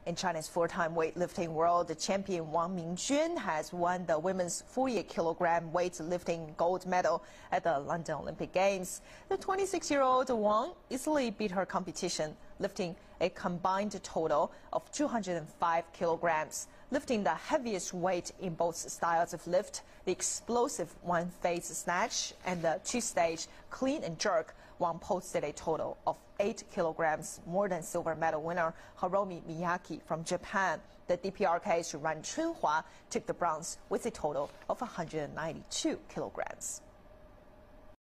In China's four-time weightlifting world champion Wang Mingjuan has won the women's 48-kilogram weightlifting gold medal at the London Olympic Games. The 26-year-old Wang easily beat her competition, lifting a combined total of 205 kilograms. Lifting the heaviest weight in both styles of lift, the explosive one-phase snatch and the two-stage clean and jerk, Wang posted a total of 8 kilograms more than silver medal winner Hiromi Miyake from Japan. The DPRK's Chun took the bronze with a total of 192 kilograms.